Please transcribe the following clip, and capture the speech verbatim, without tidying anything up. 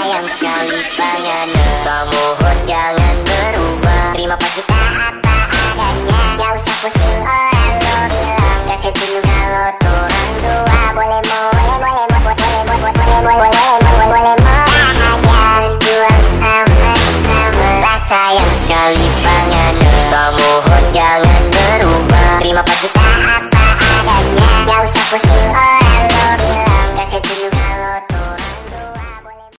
sayang sekali pengen. Kamu mohon jangan berubah, terima pas kita apa adanya. Gak usah pusing orang lo bilang, gak setuju kalau turang dua. Boleh mau, boleh, boleh, boleh, boleh, boleh, boleh, boleh, boleh, boleh, boleh, mau aja berjuang sama-sama. Rasa yang sekali pengen. Kamu mohon jangan berubah, terima pas kita